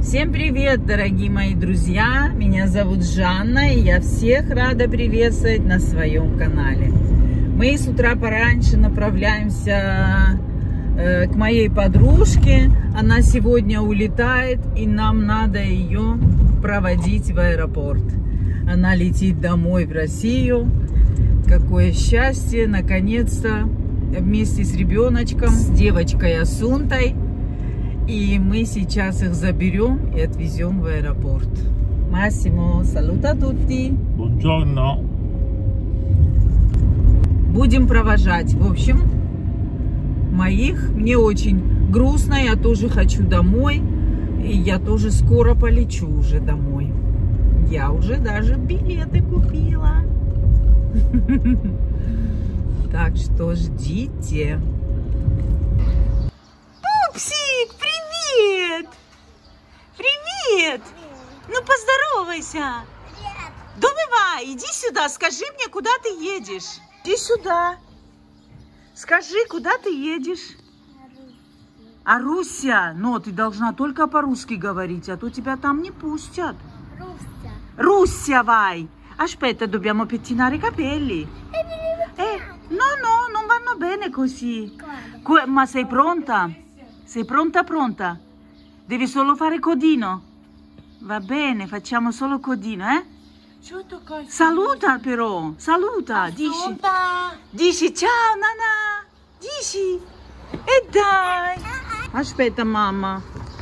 Всем привет, дорогие мои друзья! Меня зовут Жанна, и я всех рада приветствовать на своем канале. Мы с утра пораньше направляемся к моей подружке. Она сегодня улетает, и нам надо ее проводить в аэропорт. Она летит домой в Россию. Какое счастье! Наконец-то вместе с ребеночком, с девочкой Асунтой. И мы сейчас их заберем и отвезем в аэропорт. Массимо, saluta tutti. Buongiorno. Будем провожать. В общем, моих. Мне очень грустно. Я тоже хочу домой. И я тоже скоро полечу уже домой. Я уже даже билеты купила. Так что ждите. Пупсик, привет! Привет! Ну поздоровайся! Привет! Давай, иди сюда, скажи мне, куда ты едешь. Иди сюда. Скажи, куда ты едешь? Руся. Но ты должна только по-русски говорить, а то тебя там не пустят. Russia. Russia, vai. Aspetta, dobbiamo pettinare i capelli. No, non vanno bene così. Ma sei pronta? Sei pronta? Devi solo fare codino. Va bene, facciamo solo codino, eh? Saluta però, saluta. Dici ciao Nana. Dici. E dai. Aspetta mamma.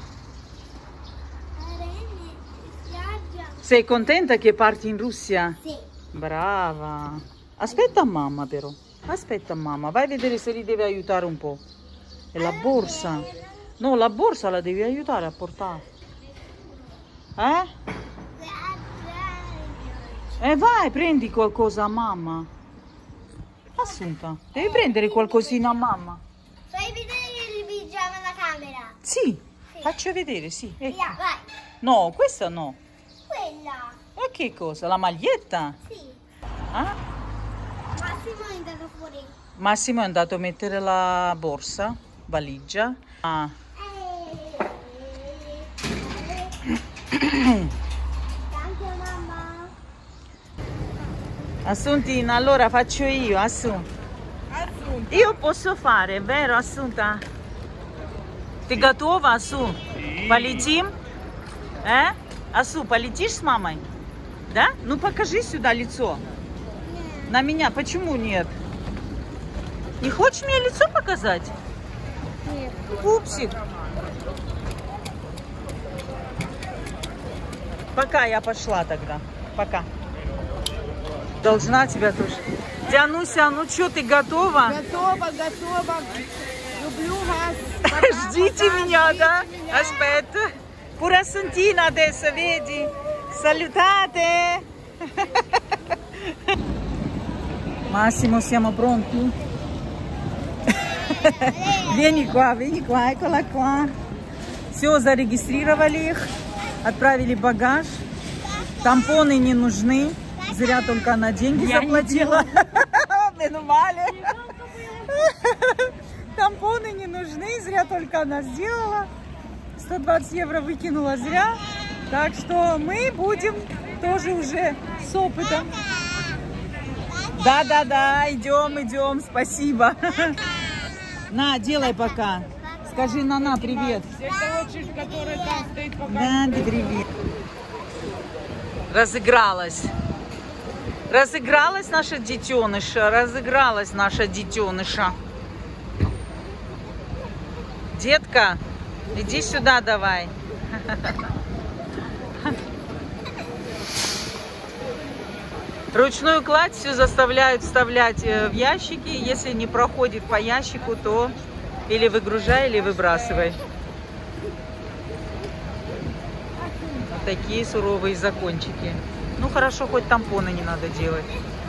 Sei contenta che parti in Russia? Sì. Brava. Aspetta mamma però. Aspetta mamma. Vai a vedere se li deve aiutare un po'. E la borsa? No, la borsa la devi aiutare a portare. Vai, prendi qualcosa a mamma. Assunta, devi prendere qualcosina a mamma. Fai vedere il pigiama alla camera. Sì, faccio vedere, sì. Ecco. Via, vai. No, questa no. Quella. Ma che cosa? La maglietta? Sì. Ah? Massimo è andato fuori. Massimo è andato a mettere la borsa, valigia. Ah. Tanto mamma. Assuntina, allora faccio io, Assunta. Io posso fare, vero, Assunta? Ты готова, Асу? Полетим? Асу, полетишь с мамой? Да? Ну покажи сюда лицо. На меня. Почему нет? Не хочешь мне лицо показать? Нет. Пупсик. Пока, я пошла тогда. Пока. Должна тебя тоже. Диануся, ну что, ты готова? Готова. Люблю вас. Ждите меня, да? Aspetta. Pure Assuntina adesso, vedi? Salutate. Massimo, siamo pronti? Vieni qua, eccola qua. Все, зарегистрировали их, отправили багаж. Тампоны не нужны. Зря только она деньги заплатила. Тампоны не нужны, зря только она сделала. 120 евро выкинула зря. Так что мы будем тоже уже с опытом. Да, идем, спасибо. На, делай пока. Скажи Нана привет. Это очередь, которая там стоит пока. Да, привет. Разыгралась наша детеныша. Детка, иди сюда давай. Ручную кладь все заставляют вставлять в ящики. Если не проходит по ящику, то или выгружай, или выбрасывай. Вот такие суровые закончики. Ну хорошо, хоть тампоны не надо делать.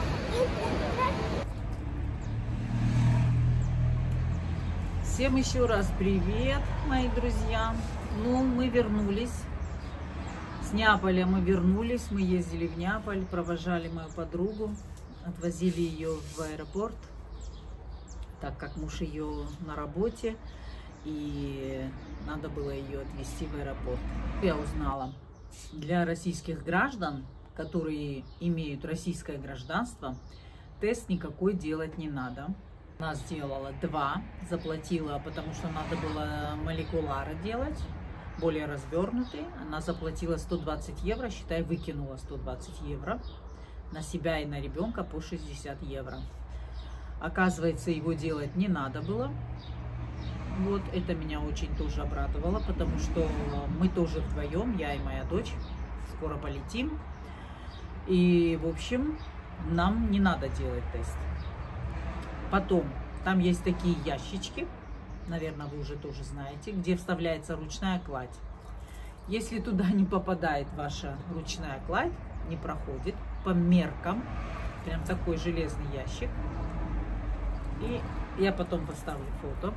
Всем еще раз привет, мои друзья. Ну, мы вернулись. С Неаполя мы вернулись. Мы ездили в Неаполь, провожали мою подругу, отвозили ее в аэропорт, так как муж ее на работе. И надо было ее отвезти в аэропорт. Я узнала, для российских граждан, которые имеют российское гражданство, тест никакой делать не надо. Она сделала 2, заплатила, потому что надо было молекуляры делать, более развернутый. Она заплатила 120 евро, считай, выкинула 120 евро на себя и на ребенка по 60 евро. Оказывается, его делать не надо было. Вот, это меня очень тоже обрадовало, потому что мы тоже вдвоем, я и моя дочь, скоро полетим. И, в общем, нам не надо делать тест. Потом, там есть такие ящички, наверное, вы уже тоже знаете, где вставляется ручная кладь. Если туда не попадает ваша ручная кладь, не проходит по меркам, прям такой железный ящик. И я потом поставлю фото.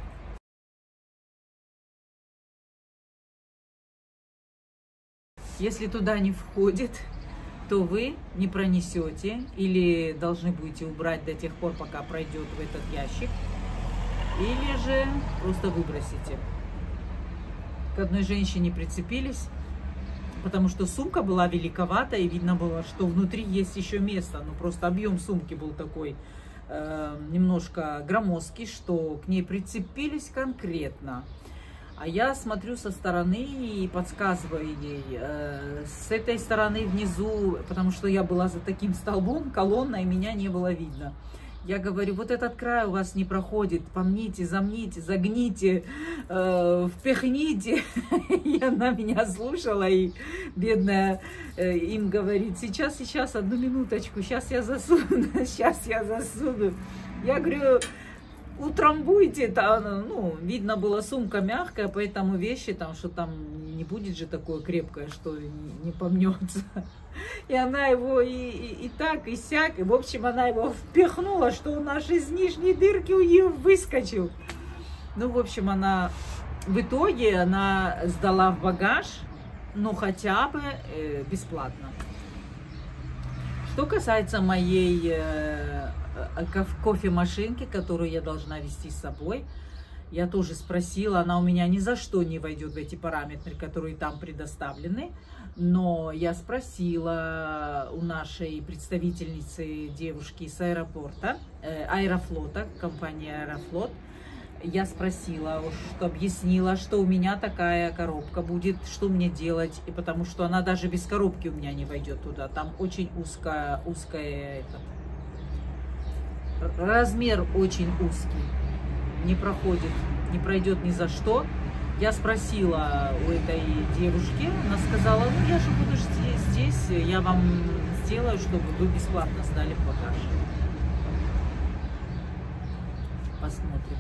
Если туда не входит, то вы не пронесете или должны будете убрать до тех пор, пока пройдет в этот ящик, или же просто выбросите. К одной женщине прицепились, потому что сумка была великовата, и видно было, что внутри есть еще место, но просто объем сумки был такой немножко громоздкий, что к ней прицепились конкретно. А я смотрю со стороны и подсказываю ей, с этой стороны внизу, потому что я была за таким столбом, колонной, и меня не было видно. Я говорю, вот этот край у вас не проходит, помните, замните, загните, впихните. И она меня слушала, и бедная им говорит, сейчас, одну минуточку, сейчас я засуну, сейчас я засуну. Я говорю, утрамбуйте, там, ну, видно было, сумка мягкая, поэтому вещи там, что там не будет же такое крепкое, что не помнется. И она его и так, и сяк, и, в общем, она его впихнула, что он аж из нижней дырки у нее выскочил. Ну, в общем, она в итоге она сдала в багаж, но хотя бы бесплатно. Что касается моей кофемашинки, которую я должна вести с собой, я тоже спросила, она у меня ни за что не войдет в эти параметры, которые там предоставлены, но я спросила у нашей представительницы, девушки с аэропорта, Аэрофлота, компания Аэрофлот, я спросила, что объяснила, что у меня такая коробка будет, что мне делать, и потому что она даже без коробки у меня не войдет туда, там очень узкая размер очень узкий, не проходит, не пройдет ни за что. Я спросила у этой девушки, она сказала, ну я же буду здесь, я вам сделаю, чтобы вы бесплатно сдали в багаж. Посмотрим.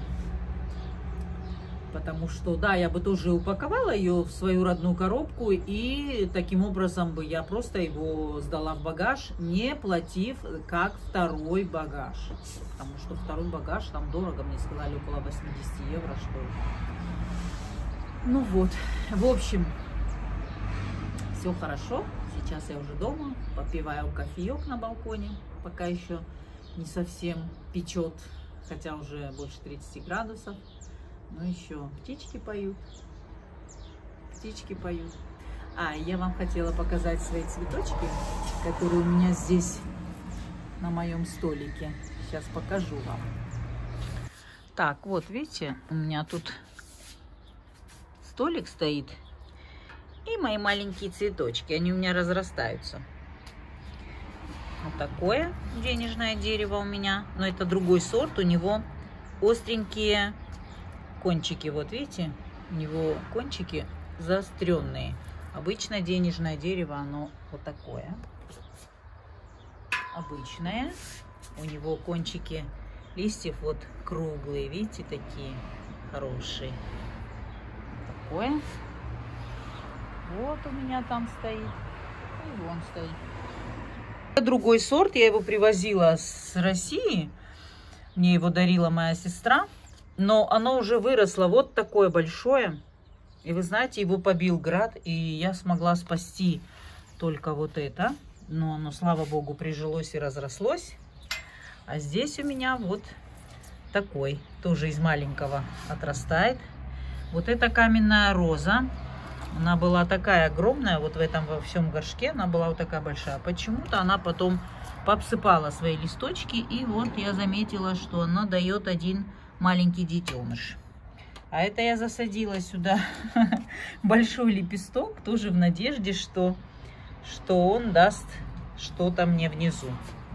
Потому что, да, я бы тоже упаковала ее в свою родную коробку, и таким образом бы я просто его сдала в багаж, не платив как второй багаж. Потому что второй багаж там дорого, мне сказали, около 80 евро, что ли. Ну вот, в общем, все хорошо. Сейчас я уже дома, попиваю кофеек на балконе, пока еще не совсем печет, хотя уже больше 30 градусов. Ну еще птички поют. Птички поют. А, я вам хотела показать свои цветочки, которые у меня здесь на моем столике. Сейчас покажу вам. Так, вот, видите, у меня тут столик стоит. И мои маленькие цветочки. Они у меня разрастаются. Вот такое денежное дерево у меня. Но это другой сорт. У него остренькие кончики, вот видите, у него кончики заостренные. Обычное денежное дерево, оно вот такое. Обычное. У него кончики листьев вот круглые, видите, такие хорошие. Такое. Вот у меня там стоит. И вон стоит. Другой сорт, я его привозила с России. Мне его дарила моя сестра. Но оно уже выросло вот такое большое. И вы знаете, его побил град. И я смогла спасти только вот это. Но оно, слава богу, прижилось и разрослось. А здесь у меня вот такой. Тоже из маленького отрастает. Вот эта каменная роза, она была такая огромная, вот в этом во всем горшке она была вот такая большая. Почему-то она потом пообсыпала свои листочки, и вот я заметила, что она дает один маленький детеныш. А это я засадила сюда большой лепесток, тоже в надежде, что он даст что-то мне внизу.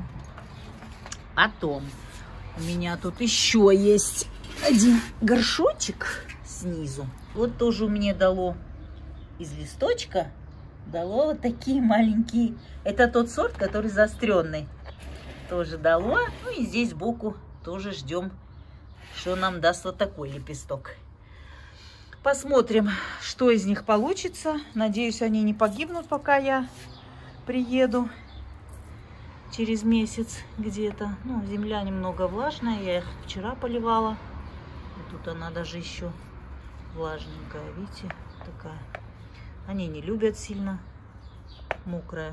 Потом у меня тут еще есть один горшочек снизу. Вот тоже у меня дало из листочка, дало вот такие маленькие. Это тот сорт, который заостренный. Тоже дало. Ну и здесь сбоку тоже ждем, что нам даст вот такой лепесток. Посмотрим, что из них получится. Надеюсь, они не погибнут, пока я приеду через месяц где-то. Ну, земля немного влажная, я их вчера поливала. И тут она даже еще влажненькая, видите, такая. Они не любят сильно мокрая,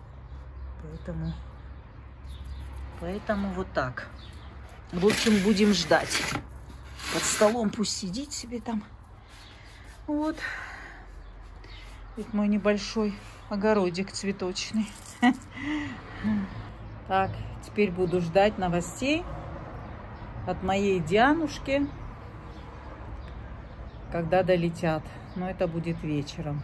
поэтому вот так. В общем, будем ждать. Под столом пусть сидит себе там. Вот. Это мой небольшой огородик цветочный. Так, теперь буду ждать новостей от моей Дианушки, когда долетят. Но это будет вечером.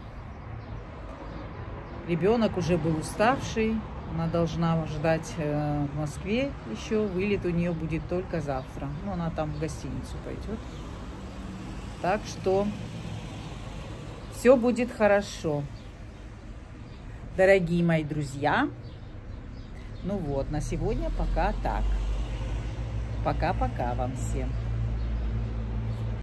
Ребенок уже был уставший. Она должна ждать в Москве еще. Вылет у нее будет только завтра. Ну, она там в гостиницу пойдет. Так что все будет хорошо. Дорогие мои друзья. Ну вот, на сегодня пока так. Пока-пока вам всем.